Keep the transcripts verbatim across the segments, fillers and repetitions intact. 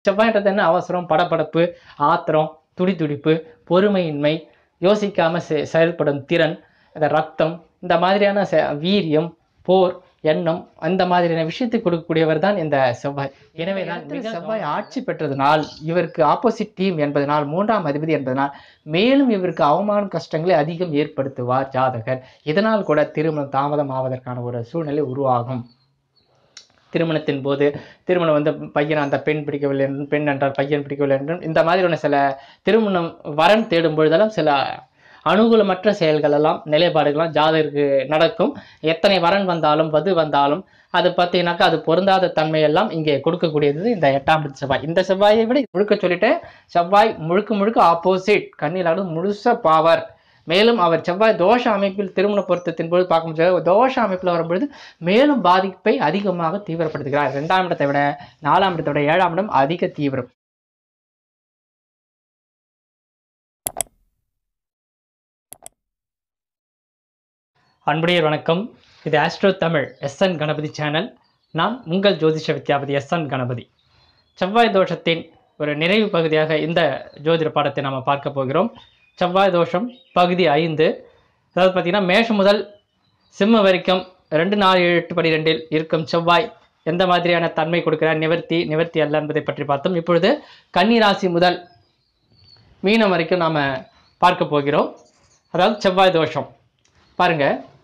செவ்வாய்ன்றது என்ன? அவசரம், படபடப்பு, ஆத்திரம், துடி துடிப்பு, பொறுமையின்மை, யோசிக்காம செ செயல்படும் திறன், ரத்தம், இந்த மாதிரியான வீரியம், போர், எண்ணம், அந்த மாதிரியான விஷயத்தை கொடுக்கக்கூடியவர் தான் இந்த செவ்வாய். எனவே தான் செவ்வாய் ஆட்சி பெற்றதனால், இவருக்கு ஆப்போசிட் டீம் என்பதனால், மூன்றாம் அதிபதி என்பதனால் மேலும் இவருக்கு அவமான கஷ்டங்களை அதிகம் ஏற்படுத்துவார் ஜாதகர். இதனால் கூட திருமணம் தாமதம் ஆவதற்கான ஒரு சூழ்நிலை உருவாகும். திருமணத்தின் போது திருமணம் வந்து பையன் அந்த பெண் பிடிக்கவில்லை என்றும், பெண் என்றால் பையன் பிடிக்கவில்லை என்றும், இந்த மாதிரியான சில திருமணம் வரன் தேடும் பொழுதெல்லாம் சில அனுகூலமற்ற செயல்கள் எல்லாம் நிலைப்பாடுகள்லாம் ஜாதகருக்கு நடக்கும். எத்தனை வரன் வந்தாலும் வது வந்தாலும் அது பார்த்தீங்கன்னாக்கா அது பொருந்தாத தன்மையெல்லாம் இங்கே கொடுக்கக்கூடியது இந்த எட்டாம் இடத்து செவ்வாய். இந்த செவ்வாயை விட முழுக்க சொல்லிட்டு செவ்வாய் முழுக்க முழுக்க ஆப்போசிட், கண்ணிலாவது முழுச பாவர். மேலும் அவர் செவ்வாய் தோஷ அமைப்பில் திருமண பொருத்தத்தின் போது பார்க்கும்போது தோஷ அமைப்பில் வரும்பொழுது மேலும் பாதிப்பை அதிகமாக தீவிரப்படுத்துகிறார். இரண்டாம் இடத்தை விட நாலாம் இடத்தை விட ஏழாம் இடம் அதிக தீவிரம். அன்புடைய வணக்கம். இது astro Tamil S N Ganapathi channel. நான் உங்கள் ஜோதிஷ வித்யாபதி எஸ் என் கணபதி. செவ்வாய் தோஷத்தின் ஒரு நிறைவு பகுதியாக இந்த ஜோதிட பாடத்தை நாம் பார்க்க போகிறோம். செவ்வாய் தோஷம் பகுதி ஐந்து. அதாவது பார்த்தீங்கன்னா மேஷம் முதல் சிம்ம வரைக்கும் ரெண்டு நாலு ஏழு எட்டு பனிரெண்டில் இருக்கும் செவ்வாய் எந்த மாதிரியான தன்மை கொடுக்கிறார், நிவர்த்தி நிவர்த்தி அல்ல என்பதை பற்றி பார்த்தோம். இப்பொழுது கன்னி ராசி முதல் மீனம் வரைக்கும் நாம் பார்க்க போகிறோம். அதாவது செவ்வாய் தோஷம் பாருங்க,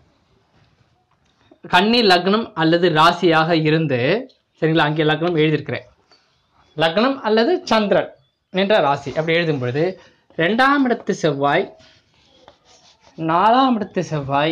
கன்னி லக்னம் அல்லது ராசியாக இருந்து, சரிங்களா, அங்கே லக்னம் எழுதியிருக்கிறேன், லக்னம் அல்லது சந்திரன் என்ற ராசி அப்படி எழுதும் பொழுது ரெண்டாம் இடத்து செவ்வாய், நாலாம் இடத்து செவ்வாய்,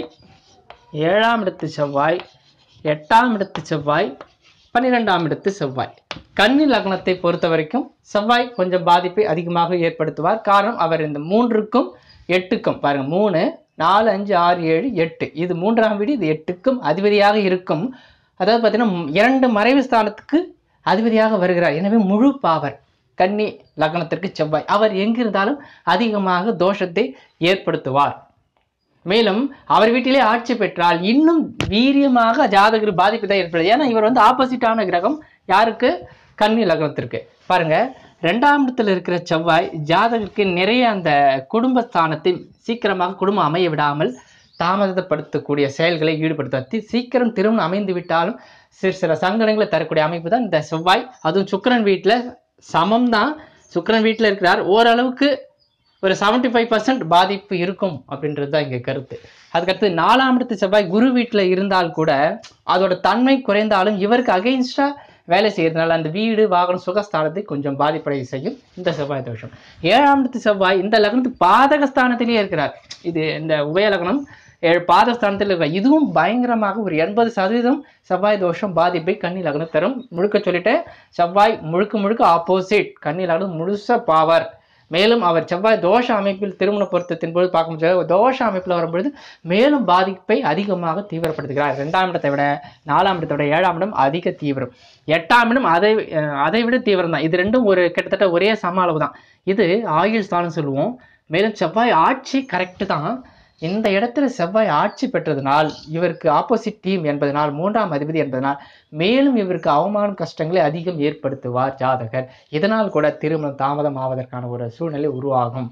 ஏழாம் இடத்து செவ்வாய், எட்டாம் இடத்து செவ்வாய், பன்னிரெண்டாம் இடத்து செவ்வாய். கன்னி லக்னத்தை பொறுத்த வரைக்கும் செவ்வாய் கொஞ்சம் பாதிப்பை அதிகமாக ஏற்படுத்துவார். காரணம், அவர் இந்த மூன்றுக்கும் எட்டுக்கும் பாருங்க, மூணு நாலு அஞ்சு ஆறு ஏழு எட்டு, இது மூன்றாம் வீடு, இது எட்டுக்கும் அதிபதியாக இருக்கும். அதாவது பார்த்தீங்கன்னா இரண்டு மறைவு ஸ்தானத்துக்கு அதிபதியாக வருகிறார். எனவே முழு பாவர் கன்னி லக்னத்திற்கு செவ்வாய். அவர் எங்கிருந்தாலும் அதிகமாக தோஷத்தை ஏற்படுத்துவார். மேலும் அவர் வீட்டிலே ஆட்சி பெற்றால் இன்னும் வீரியமாக ஜாதகர் பாதிப்பு தான் ஏற்படுது. ஏன்னா இவர் வந்து ஆப்போசிட்டான கிரகம் யாருக்கு? கன்னி லக்னத்திற்கு. பாருங்க, ரெண்டாம் இடத்துல இருக்கிற செவ்வாய் ஜாதகருக்கு நிறைய அந்த குடும்பஸ்தானத்தை சீக்கிரமாக குடும்பம் அமைய விடாமல் தாமதப்படுத்தக்கூடிய செயல்களை ஈடுபடுத்த, சீக்கிரம் திருமணம் அமைந்து விட்டாலும் சிறு சில சங்கடங்களை தரக்கூடிய அமைப்பு தான் இந்த செவ்வாய். அதுவும் சுக்கிரன் வீட்டில் சமம் தான், சுக்கிரன் வீட்டில் இருக்கிறார். ஓரளவுக்கு ஒரு செவன்டி ஃபைவ் பர்சன்ட் பாதிப்பு இருக்கும் அப்படின்றது தான் இங்கே கருத்து. அதுக்கடுத்து நாலாம் இடத்து செவ்வாய் குரு வீட்டில் இருந்தால் கூட அதோட தன்மை குறைந்தாலும் இவருக்கு அகெயின்ஸ்டா வேலை செய்யறதுனால அந்த வீடு வாகனம் சுகஸ்தானத்தை கொஞ்சம் பாதிப்படைய செய்யும் இந்த செவ்வாய் தோஷம். ஏழாம் இடத்து செவ்வாய் இந்த லக்னத்துக்கு பாதகஸ்தானத்திலேயே இருக்கிறார். இது இந்த உபய லக்னம் ஏழு பாதஸ்தானத்தில் இருக்கிறார். இதுவும் பயங்கரமாக ஒரு எண்பது சதவீதம் செவ்வாய் தோஷம் பாதிப்பை கன்னி லக்னம் தரும். முழுக்க சொல்லிட்டு செவ்வாய் முழுக்க முழுக்க ஆப்போசிட், கன்னி லக்னம் முழுச பாவர். மேலும் அவர் செவ்வாய் தோஷ அமைப்பில் திருமண பொருத்தத்தின் போது பார்க்கும்போது தோஷ அமைப்பில் வரும்பொழுது மேலும் பாதிப்பை அதிகமாக தீவிரப்படுத்துகிறார். இரண்டாம் இடத்தை விட நாலாம் இடத்தை விட ஏழாம் இடம் அதிக தீவிரம். எட்டாம் இடம் அதை அதை விட தீவிரம் தான். இது ரெண்டும் ஒரு கிட்டத்தட்ட ஒரே சம அளவு தான். இது ஆயுள் ஸ்தானம் சொல்லுவோம். மேலும் செவ்வாய் ஆட்சி கரெக்டு தான். இந்த இடத்துல செவ்வாய் ஆட்சி பெற்றதனால், இவருக்கு ஆப்போசிட் டீம் என்பதனால், மூன்றாம் அதிபதி என்பதனால் மேலும் இவருக்கு அவமான கஷ்டங்களை அதிகம் ஏற்படுத்துவார் ஜாதகர். இதனால் கூட திருமணம் தாமதம் ஆவதற்கான ஒரு சூழ்நிலை உருவாகும்.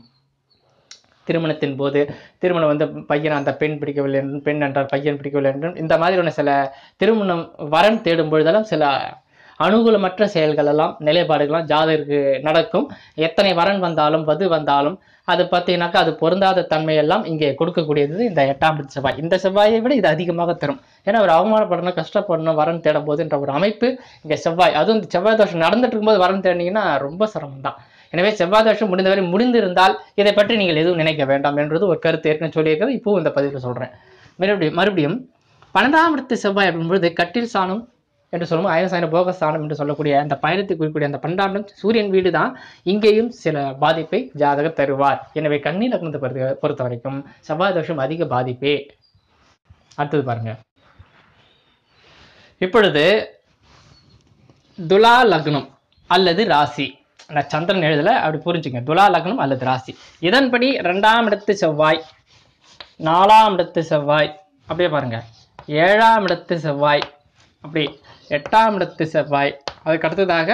திருமணத்தின் போது திருமணம் வந்து பையன் அந்த பெண் பிடிக்கவில்லை என்றும், பெண் என்றால் பையன் பிடிக்கவில்லை என்றும், இந்த மாதிரியான சில திருமணம் வரன் தேடும் பொழுதெல்லாம் சில அனுகூலமற்ற செயல்கள் எல்லாம் நிலைப்பாடுகள்லாம் ஜாதகருக்கு நடக்கும். எத்தனை வரன் வந்தாலும் வது வந்தாலும் அது பார்த்தீங்கன்னாக்கா அது பொருந்தாத தன்மையெல்லாம் இங்கே கொடுக்கக்கூடியது இந்த எட்டாம் இடத்து செவ்வாய். இந்த செவ்வாயை விட இது அதிகமாக தரும். ஏன்னா அவர் அவமானப்படணும், கஷ்டப்படணும் வரன் தேடும் போதுன்ற ஒரு அமைப்பு இங்கே செவ்வாய். அதுவும் இந்த செவ்வாய் தோஷம் நடந்துட்டு இருக்கும்போது வரன் தேடினீங்கன்னா ரொம்ப சிரமம் தான். எனவே செவ்வாய் தோஷம் முடிந்தவரை முடிந்திருந்தால் இதை பற்றி நீங்கள் எதுவும் நினைக்க வேண்டாம் என்றது ஒரு கருத்து ஏற்கனவே சொல்லியிருக்கிறது. இப்போ இந்த பதிவில் சொல்கிறேன். மறுபடியும் மறுபடியும் பன்னெண்டாம் இடத்து செவ்வாய் அப்படின்பொழுது கட்டில் சாணம் என்று சொல்லுவோம், அயனசாயன போகஸ்தானம் என்று சொல்லக்கூடிய அந்த பயணத்தை குறிக்கூடிய அந்த பன்னெண்டாம் இடம் சூரியன் வீடு தான். இங்கேயும் சில பாதிப்பை ஜாதகர் தருவார். எனவே கன்னி லக்னத்தை பொறுத்த பொறுத்த வரைக்கும் செவ்வாய் தோஷம் அதிக பாதிப்பே. அடுத்தது பாருங்க, இப்பொழுது துலா லக்னம் அல்லது ராசி, நான் சந்திரன் எழுதல, அப்படி புரிஞ்சுங்க, துலா லக்னம் அல்லது ராசி. இதன்படி ரெண்டாம் இடத்து செவ்வாய், நாலாம் இடத்து செவ்வாய், அப்படியே பாருங்க, ஏழாம் இடத்து செவ்வாய், அப்படி எட்டாம் இடத்து செவ்வாய், அதுக்கு அடுத்ததாக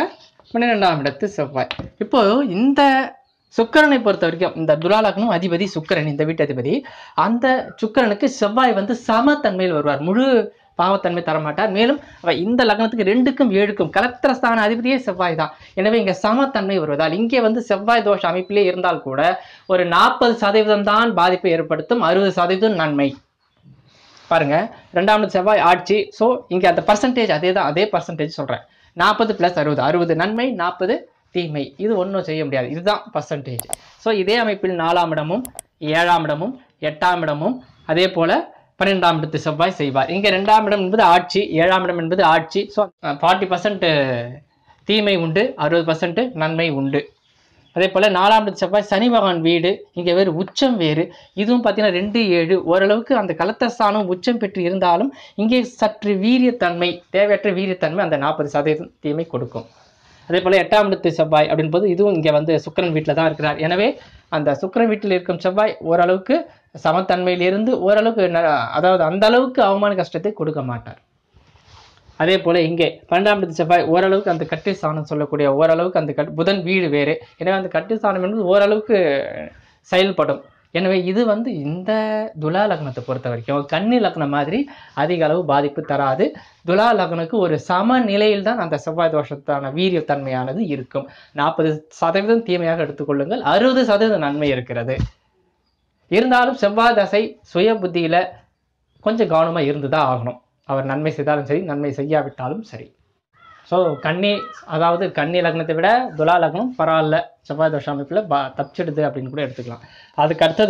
பன்னிரெண்டாம் இடத்து செவ்வாய். இப்போ இந்த சுக்கிரனை பொறுத்த வரைக்கும் இந்த துலா லக்னம் அதிபதி சுக்கிரன், இந்த வீட்டு அதிபதி. அந்த சுக்கிரனுக்கு செவ்வாய் வந்து சமத்தன்மையில் வருவார், முழு பாவத்தன்மை தரமாட்டார். மேலும் இந்த லக்னத்துக்கு ரெண்டுக்கும் ஏழுக்கும் கலத்திரஸ்தான அதிபதியே செவ்வாய் தான். எனவே இங்க சமத்தன்மை வருவதால் இங்கே வந்து செவ்வாய் தோஷ அமைப்பிலே இருந்தால் கூட ஒரு நாற்பது சதவீதம் தான் பாதிப்பை ஏற்படுத்தும், அறுபது சதவீதம் நன்மை. பாருங்க, ரெண்டாம் செவ்வாய் ஆட்சி. ஸோ இங்க அந்த பர்சன்டேஜ் அதே தான், அதே பர்சன்டேஜ் சொல்றேன். நாற்பது பிளஸ் அறுபது, அறுபது நன்மை நாற்பது தீமை. இது ஒன்றும் செய்ய முடியாது, இதுதான் பர்சன்டேஜ். ஸோ இதே அமைப்பில் நாலாம் இடமும் ஏழாம் இடமும் எட்டாம் இடமும் அதே போல பன்னிரெண்டாம் இடத்து செவ்வாய் செய்வார். இங்கே ரெண்டாம் இடம் என்பது ஆட்சி, ஏழாம் இடம் என்பது ஆட்சி. ஸோ ஃபார்ட்டி பர்சன்ட் தீமை உண்டு, அறுபது பர்சன்ட் நன்மை உண்டு. அதே போல் நாலாம் இடத்து செவ்வாய் சனி பகவான் வீடு, இங்கே வேறு உச்சம் வேறு. இதுவும் பார்த்தீங்கன்னா ரெண்டு ஏழு, ஓரளவுக்கு அந்த கலத்தஸ்தானம் உச்சம் பெற்று இருந்தாலும் இங்கே சற்று வீரியத்தன்மை, தேவையற்ற வீரியத்தன்மை அந்த நாற்பது சதவீதம் தீமை கொடுக்கும். அதே போல் எட்டாம் இடத்து செவ்வாய் அப்படின் போது இதுவும் இங்கே வந்து சுக்கிரன் வீட்டில் தான் இருக்கிறார். எனவே அந்த சுக்கிரன் வீட்டில் இருக்கும் செவ்வாய் ஓரளவுக்கு சமத்தன்மையிலிருந்து ஓரளவுக்கு, அதாவது அந்த அளவுக்கு அவமான கஷ்டத்தை கொடுக்க மாட்டார். அதே போல இங்கே பன்னெண்டாம் இடத்து செவ்வாய் ஓரளவுக்கு அந்த கட்டு ஸ்தானம் சொல்லக்கூடிய ஓரளவுக்கு அந்த கட் புதன் வீடு வேறு. எனவே அந்த கட்டு ஸ்தானம் என்பது ஓரளவுக்கு செயல்படும். எனவே இது வந்து இந்த துலா லக்னத்தை பொறுத்த வரைக்கும் கன்னி லக்னம் மாதிரி அதிக அளவு பாதிப்பு தராது. துலா லக்னுக்கு ஒரு சமநிலையில் தான் அந்த செவ்வாய் தோஷத்தான வீரியத்தன்மையானது இருக்கும். நாற்பது சதவீதம் தீமையாக எடுத்துக்கொள்ளுங்கள், அறுபது சதவீதம் நன்மை இருக்கிறது. இருந்தாலும் செவ்வாய் தசை சுய புத்தியில கொஞ்சம் கவனமா இருந்துதான் ஆகணும். அவர் நன்மை செய்தாலும் சரி, நன்மை செய்யாவிட்டாலும் சரி. ஸோ கன்னி, அதாவது கன்னி லக்னத்தை விட துலா லக்னம் பரவாயில்ல, செவ்வாய் தோஷ அமைப்பில் பா தப்பிச்சிடுது அப்படின்னு கூட எடுத்துக்கலாம். அதுக்கு அடுத்தது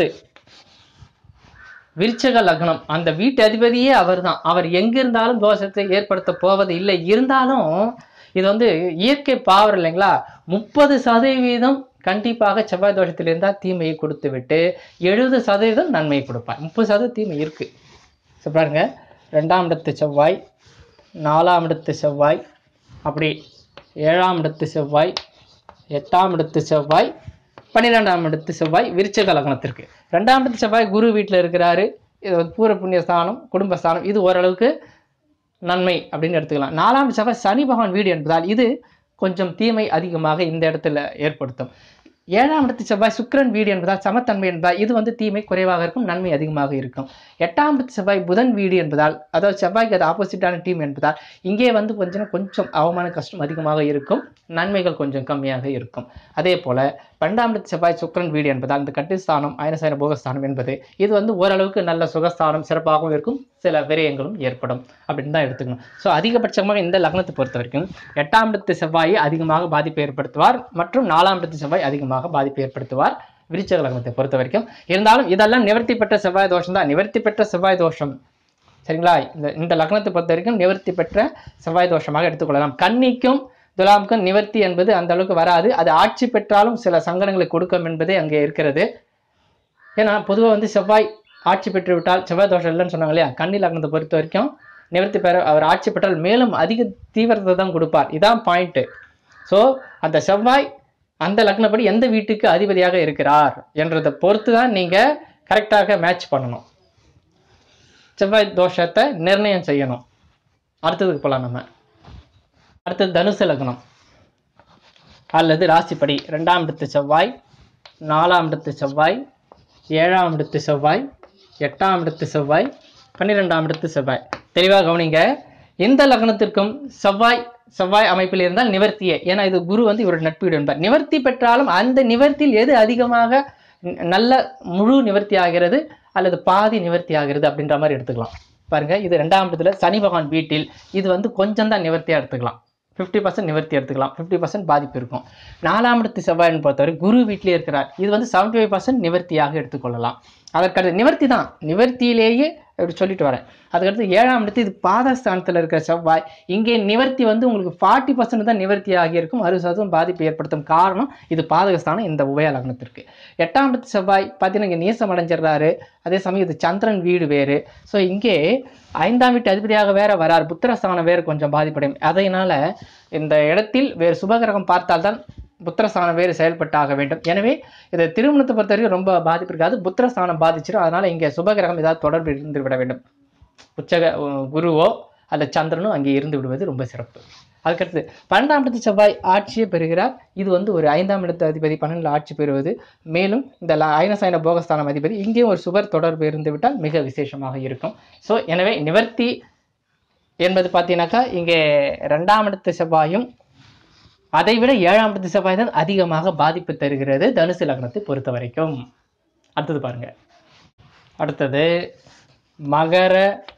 விருச்சிக லக்னம், அந்த வீட்டு அதிபதியே அவர் தான். அவர் எங்கிருந்தாலும் தோஷத்தை ஏற்படுத்த போவது இல்லை. இருந்தாலும் இது வந்து இயற்கை பாவர் இல்லைங்களா, முப்பது சதவீதம் கண்டிப்பாக செவ்வாய் தோஷத்தில் இருந்தால் தீமையை கொடுத்து விட்டு எழுபது சதவீதம் நன்மையை கொடுப்பார். முப்பது சதவீதம் தீமை இருக்கு. ஸோ பாருங்க, ரெண்டாம் இடத்து செவ்வாய், நாலாம் இடத்து செவ்வாய், அப்படி ஏழாம் இடத்து செவ்வாய், எட்டாம் இடத்து செவ்வாய், பன்னிரெண்டாம் இடத்து செவ்வாய் விருச்சிக லக்னத்திற்கு. ரெண்டாம் இடத்து செவ்வாய் குரு வீட்டில் இருக்கிறாரு. இது வந்து பூர புண்ணியஸ்தானம், குடும்பஸ்தானம், இது ஓரளவுக்கு நன்மை அப்படின்னு எடுத்துக்கலாம். நாலாம் செவ்வாய் சனி பகவான் வீடு என்பதால் இது கொஞ்சம் தீமை அதிகமாக இந்த இடத்துல ஏற்படுத்தும். ஏழாம் இடத்து செவ்வாய் சுக்கிரன் வீடு என்பதால் சமத்தன்மை என்பதால் இது வந்து தீமை குறைவாக இருக்கும், நன்மை அதிகமாக இருக்கும். எட்டாம் இடத்து செவ்வாய் புதன் வீடு என்பதால், அதாவது செவ்வாய்க்கு அது ஆப்போசிட்டான டீம் என்பதால் இங்கே வந்து கொஞ்சம் கொஞ்சம் அவமான கஷ்டம் அதிகமாக இருக்கும், நன்மைகள் கொஞ்சம் கம்மியாக இருக்கும். அதே போல பன்னெண்டாம் இடத்து செவ்வாய் சுக்கிரன் வீடு என்பதால் இந்த கட்டுஸ்தானம் அயனசயன போகஸ்தானம் என்பது இது வந்து ஓரளவுக்கு நல்ல சுகஸ்தானம், சிறப்பாகவும் இருக்கும், சில விரயங்களும் ஏற்படும் அப்படின்னு தான் எடுத்துக்கணும். ஸோ அதிகபட்சமாக இந்த லக்னத்தை பொறுத்த வரைக்கும் எட்டாம் இடத்து செவ்வாயை அதிகமாக பாதிப்பை ஏற்படுத்துவார் மற்றும் நாலாம் இடத்து செவ்வாய் அதிகமாக பாதிப்பை ஏற்படுத்துவார் விருச்சிக லக்னத்தை பொறுத்த வரைக்கும். இருந்தாலும் இதெல்லாம் நிவர்த்தி பெற்ற செவ்வாய் தோஷம் தான், நிவர்த்தி பெற்ற செவ்வாய் தோஷம் சரிங்களா. இந்த இந்த லக்னத்தை பொறுத்த வரைக்கும் நிவர்த்தி பெற்ற செவ்வாய் தோஷமாக எடுத்துக்கொள்ளலாம். கன்னிக்கும் துலாமுக்கும் நிவர்த்தி என்பது அந்த அளவுக்கு வராது, அது ஆட்சி பெற்றாலும் சில சங்கடங்களை கொடுக்கும் என்பதே அங்கே இருக்கிறது. ஏன்னா பொதுவாக வந்து செவ்வாய் ஆட்சி பெற்று விட்டால் செவ்வாய் தோஷம் இல்லைன்னு சொன்னாங்க இல்லையா, கன்னி லக்னத்தை பொறுத்த வரைக்கும் நிவர்த்தி பெற அவர் ஆட்சி பெற்றால் மேலும் அதிக தீவிரத்தை தான் கொடுப்பார். இதான் பாயிண்ட். ஸோ அந்த செவ்வாய் அந்த லக்னப்படி எந்த வீட்டுக்கு அதிபதியாக இருக்கிறார் என்றதை பொறுத்து தான் நீங்கள் கரெக்டாக மேட்ச் பண்ணணும், செவ்வாய் தோஷத்தை நிர்ணயம் செய்யணும். அடுத்ததுக்கு போகலாம். நம்ம அடுத்தது தனுசு லக்னம் அல்லது ராசிப்படி ரெண்டாம் இடத்து செவ்வாய், நாலாம் இடத்து செவ்வாய், ஏழாம் இடத்து செவ்வாய், எட்டாம் இடத்து செவ்வாய், பன்னிரெண்டாம் இடத்து செவ்வாய். தெளிவாக கவனிங்க, இந்த லக்னத்திற்கும் செவ்வாய் செவ்வாய் அமைப்பில் இருந்தால் நிவர்த்தியே. ஏன்னா இது குரு வந்து இவருடைய நட்பு வீடு என்பார். நிவர்த்தி பெற்றாலும் அந்த நிவர்த்தியில் எது அதிகமாக நல்ல முழு நிவர்த்தி ஆகிறது அல்லது பாதி நிவர்த்தி ஆகிறது அப்படின்ற மாதிரி எடுத்துக்கலாம். பாருங்க, இது ரெண்டாம் இடத்துல சனி பகவான் வீட்டில் இது வந்து கொஞ்சம் தான் நிவர்த்தியாக எடுத்துக்கலாம், ஃபிஃப்டி பர்சன்ட் நிவர்த்தி எடுத்துக்கலாம், ஃபிஃப்டி பர்சன்ட் பாதிப்பு இருக்கும். நாலாம் இடத்து செவ்வாய்னு பொறுத்தவரை குரு வீட்டிலே இருக்கிறார், இது வந்து செவன்டி ஃபைவ் பர்சன்ட் நிவர்த்தியாக எடுத்துக்கொள்ளலாம். அதற்கடுத்து நிவர்த்தி தான், நிவர்த்தியிலேயே அப்படி சொல்லிட்டு வரேன். அதுக்கடுத்து ஏழாம் இடத்து இது பாதஸ்தானத்தில் இருக்கிற செவ்வாய், இங்கே நிவர்த்தி வந்து உங்களுக்கு ஃபார்ட்டி பர்சன்ட் தான் நிவர்த்தி ஆகியிருக்கும், அறுபது சதவீதம் பாதிப்பு ஏற்படுத்தும். காரணம் இது பாதகஸ்தானம் இந்த உபய லக்னத்திற்கு. எட்டாம் இடத்து செவ்வாய் பார்த்தீங்கன்னா இங்கே நீசம் அடைஞ்சிடறாரு, அதே சமயம் இது சந்திரன் வீடு வேறு. ஸோ இங்கே ஐந்தாம் வீட்டு அதிபதியாக வேற வரார், புத்திரஸ்தானம் வேறு கொஞ்சம் பாதிப்படையும். அதனால இந்த இடத்தில் வேறு சுபகிரகம் பார்த்தால்தான் புத்திரஸ்தானம் வேறு செயல்பட்டாக வேண்டும். எனவே இதை திருமணத்தை பொறுத்த வரைக்கும் ரொம்ப பாதிப்பு இருக்காது, புத்திரஸ்தானம் பாதிச்சிடும். அதனால இங்கே சுபகிரகம் ஏதாவது தொடர்பு இருந்து விட வேண்டும், உச்சக குருவோ அல்ல சந்திரனோ அங்கே இருந்து விடுவது ரொம்ப சிறப்பு. அதுக்கடுத்து பன்னெண்டாம் இடத்து செவ்வாய் ஆட்சியை பெறுகிறார். இது வந்து ஒரு ஐந்தாம் இடத்து அதிபதி பன்னெண்டில் ஆட்சி பெறுவது. மேலும் இந்த ஐனசைன போகஸ்தானம் அதிபதி இங்கேயும் ஒரு சுபர் தொடர்பு இருந்து விட்டால் மிக விசேஷமாக இருக்கும். ஸோ எனவே நிவர்த்தி என்பது பார்த்தீங்கன்னாக்கா இங்கே ரெண்டாம் இடத்து செவ்வாயும் அதை விட ஏழாம் இடத்து செவ்வாய் தான் அதிகமாக பாதிப்பு தருகிறது தனுசு லக்னத்தை பொறுத்த வரைக்கும். அடுத்தது பாருங்க. அடுத்தது மகர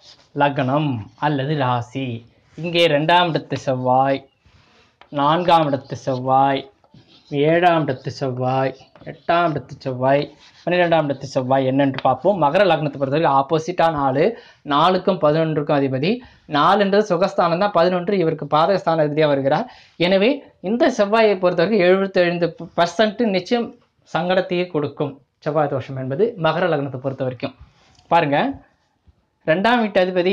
லக்னம் அல்லது ராசி. இங்கே ரெண்டாம் இடத்து செவ்வாய், நான்காம் இடத்து செவ்வாய், ஏழாம் இடத்து செவ்வாய், எட்டாம் இடத்து செவ்வாய், பன்னிரெண்டாம் இடத்து செவ்வாய் என்னென்று பார்ப்போம். மகர லக்னத்தை பொறுத்தவரைக்கும் ஆப்போசிட்டாக நாலு நாலுக்கும் பதினொன்றுக்கும் அதிபதி. நாலுன்றது சுகஸ்தானம் தான், பதினொன்று இவருக்கு பாதகஸ்தான அதிபதியாக வருகிறார். எனவே இந்த செவ்வாயை பொறுத்தவரைக்கும் எழுபத்தி ஐந்து பர்சன்ட் நிச்சயம் சங்கடத்தையே கொடுக்கும் செவ்வாய் தோஷம் என்பது மகர லக்னத்தை பொறுத்த வரைக்கும். பாருங்க, ரெண்டாம் வீட்டு அதிபதி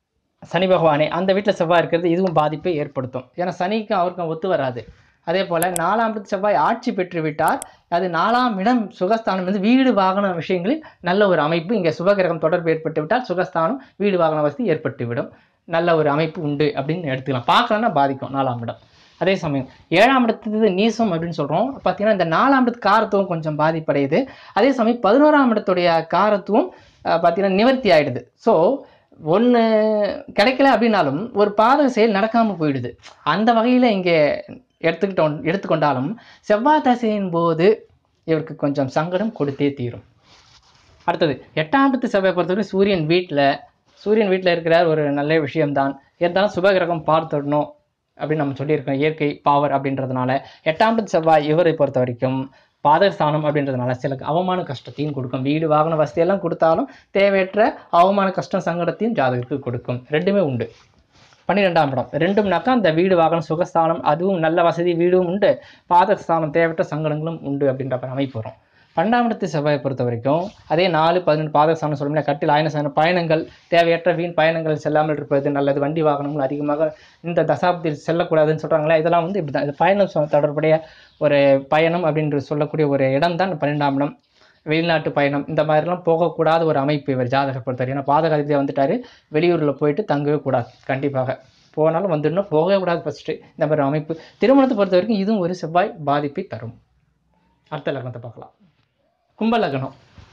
சனி பகவானே அந்த வீட்டில் செவ்வாய் இருக்கிறது இதுவும் பாதிப்பை ஏற்படுத்தும். ஏன்னா சனிக்கும் அவருக்கும் ஒத்து வராது. அதே போல் நாலாம் இடத்து செவ்வாய் ஆட்சி பெற்று விட்டார். அது நாலாம் இடம் சுகஸ்தானம் வந்து வீடு வாகன விஷயங்களில் நல்ல ஒரு அமைப்பு. இங்கே சுபகிரகம் தொடர்பு ஏற்பட்டு விட்டால் சுகஸ்தானம் வீடு வாகன வசதி ஏற்பட்டுவிடும். நல்ல ஒரு அமைப்பு உண்டு அப்படின்னு எடுத்துக்கலாம். பார்க்கலன்னா பாதிக்கும் நாலாம் இடம். அதே சமயம் ஏழாம் இடத்துக்கு நீசம் அப்படின்னு சொல்கிறோம். பார்த்தீங்கன்னா இந்த நாலாம் இடத்து காரத்துவம் கொஞ்சம் பாதிப்படையுது. அதே சமயம் பதினோராம் இடத்துடைய காரத்துவம் பார்த்தீங்கன்னா நிவர்த்தி ஆகிடுது. ஸோ ஒன்று கிடைக்கல அப்படின்னாலும் ஒரு பாதக செயல் நடக்காமல் போயிடுது. அந்த வகையில் இங்கே எடுத்துக்கிட்டோம் எடுத்துக்கொண்டாலும் செவ்வாய் தசையின் போது இவருக்கு கொஞ்சம் சங்கடம் கொடுத்தே தீரும். அடுத்தது எட்டாம் இடத்து செவ்வாய் பொறுத்தவரை சூரியன் வீட்டில் சூரியன் வீட்டில் இருக்கிறார், ஒரு நல்ல விஷயம்தான். இருந்தாலும் சுபகிரகம் பார்த்துடணும் அப்படின்னு நம்ம சொல்லியிருக்கோம். இயற்கை பவர் அப்படின்றதுனால எட்டாம் இடத்து செவ்வாய் இவரை பொறுத்த வரைக்கும் பாதகஸ்தானம் அப்படின்றதுனால சில அவமான கஷ்டத்தையும் கொடுக்கும். வீடு வாகன வசதியெல்லாம் கொடுத்தாலும் தேவையற்ற அவமான கஷ்டம் சங்கடத்தையும் ஜாதகருக்கு கொடுக்கும். ரெண்டுமே உண்டு. பன்னிரெண்டாம் இடம் ரெண்டும்னாக்கா அந்த வீடு வாகனம் சுகஸ்தானம் அதுவும் நல்ல வசதி வீடும் உண்டு, பாதகஸ்தானம் தேவையற்ற சங்கடங்களும் உண்டு அப்படின்ற அமைப்பு வரும். பன்னெண்டாம் இடத்து செவ்வாயை பொறுத்த வரைக்கும் அதே நாலு பதினொன்று பாதகஸ்தானம் சொல்லும்னா கட்டில் ஆயனசான பயணங்கள் தேவையற்ற வீண் பயணங்கள் செல்லாமல் இருப்பது நல்லது. வண்டி வாகனங்கள் அதிகமாக இந்த தசாப்தத்தில் செல்லக்கூடாதுன்னு சொல்கிறாங்களே, இதெல்லாம் வந்து இப்படி தான். இது பயணம் தொடர்புடைய ஒரு பயணம் அப்படின்று சொல்லக்கூடிய ஒரு இடம் தான் பன்னெண்டாம் இடம். வெளிநாட்டு பயணம் இந்த மாதிரிலாம் போகக்கூடாத ஒரு அமைப்பு இவர் ஜாதகத்தை பொறுத்தவரை. ஏன்னா பாதக அதிபதியாக வந்துட்டார், வெளியூரில் போயிட்டு தங்கவே கூடாது. கண்டிப்பாக போனாலும் வந்துடணும், போகவே கூடாது ஃபஸ்ட்டு. இந்த மாதிரி அமைப்பு திருமணத்தை பொறுத்த வரைக்கும் இதுவும் ஒரு செவ்வாய் பாதிப்பை தரும். அடுத்த லக்னத்தை பார்க்கலாம். கும்ப லக்னம்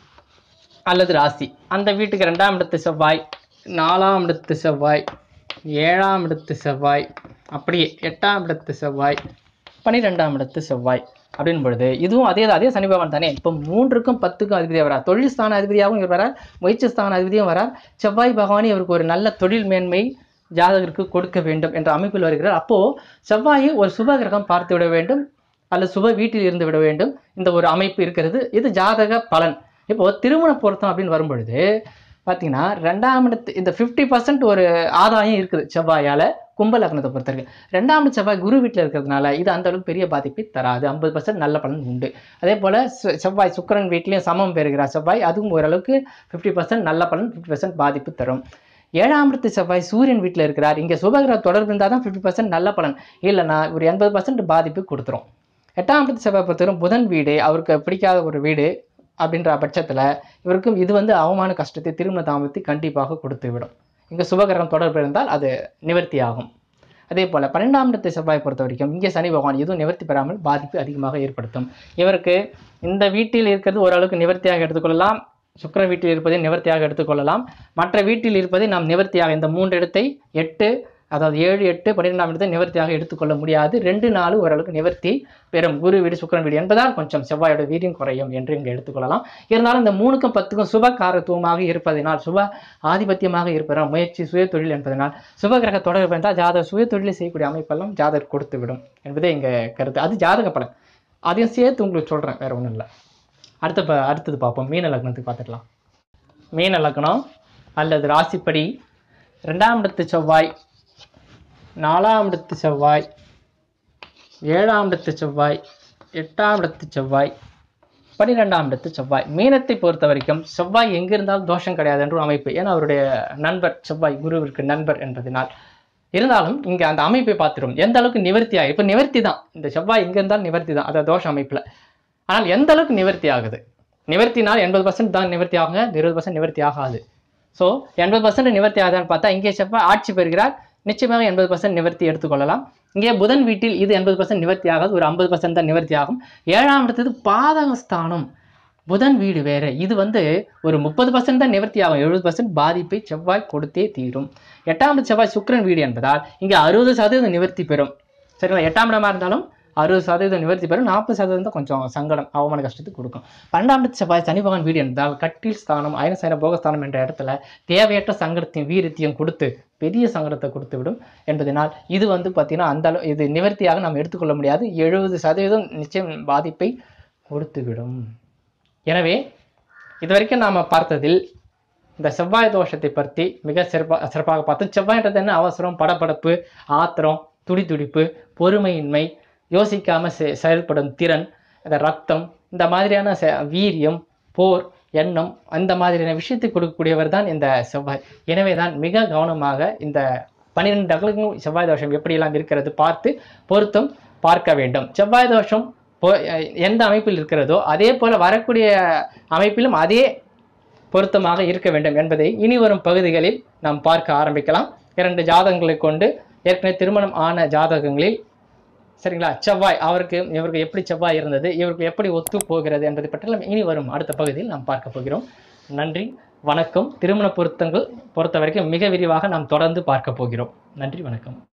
அல்லது ராசி. அந்த வீட்டுக்கு ரெண்டாம் இடத்து செவ்வாய், நாலாம் இடத்து செவ்வாய், ஏழாம் இடத்து செவ்வாய், அப்படியே எட்டாம் இடத்து செவ்வாய், பன்னிரெண்டாம் இடத்து செவ்வாய் அப்படின் பொழுது இதுவும் அதே அதே சனி பகவான் தானே. இப்போ மூன்றுக்கும் பத்துக்கும் அதிபதியாக வரார். தொழில் ஸ்தான அதிபதியாகவும் இவர் வரார், முயற்சி ஸ்தான அதிபதியும் வரார். செவ்வாய் பகவானே இவருக்கு ஒரு நல்ல தொழில் மேன்மை ஜாதகருக்கு கொடுக்க வேண்டும் என்ற அமைப்பில் வருகிறார். அப்போது செவ்வாயை ஒரு சுப கிரகம் பார்த்து விட வேண்டும் அல்லது சுப வீட்டில் இருந்து விட வேண்டும். இந்த ஒரு அமைப்பு இருக்கிறது. இது ஜாதக பலன். இப்போது திருமண பொருத்தம் அப்படின்னு வரும்பொழுது பார்த்தீங்கன்னா ரெண்டாம் இடத்து இந்த ஃபிஃப்டி பர்சன்ட் ஒரு ஆதாயம் இருக்குது செவ்வாயால் கும்ப லக்னத்தை பொறுத்தவரைக்கும். ரெண்டாம் இடத்து செவ்வாய் குரு வீட்டில் இருக்கிறதுனால இது அந்த அளவுக்கு பெரிய பாதிப்பை தராது. ஐம்பது பர்சன்ட் நல்ல பலன் உண்டு. அதே போல் செவ்வாய் சுக்கிரன் வீட்லேயும் சமம் பெறுகிறார் செவ்வாய், அதுவும் ஓரளவுக்கு ஃபிஃப்டி பர்சன்ட் நல்ல பலன், ஃபிஃப்டி பர்சன்ட் பாதிப்பு தரும். ஏழாம் இடத்து செவ்வாய் சூரியன் வீட்டில் இருக்கிறார். இங்கே சுபகிரக தொடர்பு இருந்தால் தான் ஃபிஃப்டி பர்சன்ட் நல்ல பலன், இல்லைனா ஒரு எண்பது பர்சன்ட் பாதிப்பு கொடுத்துரும். எட்டாம் இடத்து செவ்வாய் பொறுத்தவரைக்கும் புதன் வீடு அவருக்கு பிடிக்காத ஒரு வீடு அப்படின்ற பட்சத்தில் இவருக்கும் இது வந்து அவமான கஷ்டத்தை திருமண தாமதத்தை கண்டிப்பாக கொடுத்து விடும். இங்கே சுபகிரகம் தொடர்பு இருந்தால் அது நிவர்த்தி ஆகும். அதே போல் பன்னெண்டாம் இடத்தை செவ்வாய் பொறுத்த வரைக்கும் இங்கே சனி பகவான் எதுவும் நிவர்த்தி பெறாமல் பாதிப்பு அதிகமாக ஏற்படுத்தும். இவருக்கு இந்த வீட்டில் இருக்கிறது ஓரளவுக்கு நிவர்த்தியாக எடுத்துக்கொள்ளலாம், சுக்கிர வீட்டில் இருப்பதை நிவர்த்தியாக எடுத்துக்கொள்ளலாம். மற்ற வீட்டில் இருப்பதை நாம் நிவர்த்தியாக இந்த மூன்று இடத்தை எட்டு அதாவது ஏழு எட்டு பன்னிரெண்டாம் இடத்தை நிவர்த்தியாக எடுத்துக்கொள்ள முடியாது. ரெண்டு நாலு ஓரளவுக்கு நிவர்த்தி பெறும் குரு வீடு சுக்கிரன் வீடு என்பதால் கொஞ்சம் செவ்வாயோட வீரியம் குறையும் என்று இங்கே எடுத்துக்கொள்ளலாம். இருந்தாலும் இந்த மூணுக்கும் பத்துக்கும் சுப காரத்துவமாக இருப்பதனால் சுப ஆதிபத்தியமாக இருப்பதனால் முயற்சி சுய தொழில் என்பதனால் சுபகிரக தொடர்பு என்றால் ஜாதக சுய தொழிலை செய்யக்கூடிய அமைப்பெல்லாம் ஜாதகர் கொடுத்து விடும் என்பதே இங்கே கருத்து. அது ஜாதக பலன், அதையும் சேர்த்து உங்களுக்கு சொல்கிறேன், வேறு ஒன்றும் இல்லை. அடுத்த அடுத்தது பார்ப்போம். மீன லக்னத்துக்கு பார்த்துக்கலாம். மீன லக்னம் அல்லது ராசிப்படி ரெண்டாம் இடத்து செவ்வாய், நாலாம் இடத்து செவ்வாய், ஏழாம் இடத்து செவ்வாய், எட்டாம் இடத்து செவ்வாய், பன்னிரெண்டாம் இடத்து செவ்வாய். மீனத்தை பொறுத்த வரைக்கும் செவ்வாய் எங்கிருந்தாலும் தோஷம் கிடையாது என்று அமைப்பு. ஏன்னா அவருடைய நண்பர் செவ்வாய் குருவிற்கு நண்பர் என்பதனால். இருந்தாலும் இங்கே அந்த அமைப்பை பார்த்துரும் எந்த அளவுக்கு நிவர்த்தி ஆகுது. இப்போ நிவர்த்தி தான், இந்த செவ்வாய் எங்கே இருந்தாலும் நிவர்த்தி தான், அதை தோஷ அமைப்பில். ஆனால் எந்த அளவுக்கு நிவர்த்தி ஆகுது, நிவர்த்தினால் எண்பது பர்சன்ட் தான் நிவர்த்தி ஆகுங்க, இருபது பர்சன்ட் நிவர்த்தி ஆகாது. ஸோ எண்பது பர்சன்ட் நிவர்த்தி ஆகுதான்னு பார்த்தா இங்கே செவ்வாய் ஆட்சி பெறுகிறார், நிச்சயமாக எண்பது பர்சன்ட் நிவர்த்தி எடுத்துக்கொள்ளலாம். இங்கே புதன் வீட்டில் இது எண்பது பர்சன்ட் நிவர்த்தி ஆகாது, ஒரு ஐம்பது பர்சன்ட் தான் நிவர்த்தி ஆகும். ஏழாம் இடத்துக்கு பாதகஸ்தானம், புதன் வீடு வேற, இது வந்து ஒரு முப்பது பர்சன்ட் தான் நிவர்த்தி ஆகும், எழுபது பர்சன்ட் பாதிப்பை செவ்வாய் கொடுத்தே தீரும். எட்டாம் இடத்து செவ்வாய் சுக்கிரன் வீடு என்பதால் இங்கே அறுபது சதவீதம் நிவர்த்தி பெறும். சரிங்களா? எட்டாம் இடமா இருந்தாலும் அறுபது சதவீதம் நிவர்த்தி பெறும், நாற்பது சதவீதம் கொஞ்சம் சங்கடம் அவமான கஷ்டத்துக்கு கொடுக்கும். பன்னெண்டாம் இடத்து செவ்வாய் சனி பகவான் வீடு என்பதால் கட்டில் ஸ்தானம், அயனசயன போகஸ்தானம் என்ற இடத்துல தேவையற்ற சங்கடத்தையும் வீரத்தையும் கொடுத்து பெரிய சங்கடத்தை கொடுத்து விடும் என்பதனால் இது வந்து பார்த்தீங்கன்னா அந்த அளவு இது நிவர்த்தியாக நாம் எடுத்துக்கொள்ள முடியாது, எழுபது சதவீதம் நிச்சயம் பாதிப்பை கொடுத்து விடும். எனவே இதுவரைக்கும் நாம் பார்த்ததில் இந்த செவ்வாய் தோஷத்தை பற்றி மிக சிறப்பாக சிறப்பாக பார்த்தோம். செவ்வாய்ன்றது என்ன? அவசரம், படபடப்பு, ஆத்திரம், துடி துடிப்பு, பொறுமையின்மை, யோசிக்காமல் செ செயல்படும் திறன், இந்த ரத்தம், இந்த மாதிரியான வீரியம், போர், எண்ணம், அந்த மாதிரியான விஷயத்தை கொடுக்கக்கூடியவர் தான் இந்த செவ்வாய். எனவே தான் மிக கவனமாக இந்த பன்னிரெண்டு டகளுக்கும் செவ்வாய் தோஷம் எப்படியெல்லாம் இருக்கிறது பார்த்து பொருத்தம் பார்க்க வேண்டும். செவ்வாய் தோஷம் எந்த அமைப்பில் இருக்கிறதோ அதே போல வரக்கூடிய அமைப்பிலும் அதே பொருத்தமாக இருக்க வேண்டும் என்பதை இனி வரும் பகுதிகளில் நாம் பார்க்க ஆரம்பிக்கலாம். இரண்டு ஜாதகங்களை கொண்டு ஏற்கனவே திருமணம் ஆன ஜாதகங்களில் சரிங்களா, செவ்வாய் அவருக்கு இவருக்கு எப்படி செவ்வாய் இருந்தது, இவருக்கு எப்படி ஒத்து போகிறது என்பதை பற்றி இனி வரும் அடுத்த பகுதியில் நாம் பார்க்க போகிறோம். நன்றி, வணக்கம். திருமண பொருத்தங்கள் பொறுத்த வரைக்கும் மிக விரிவாக நாம் தொடர்ந்து பார்க்க போகிறோம். நன்றி, வணக்கம்.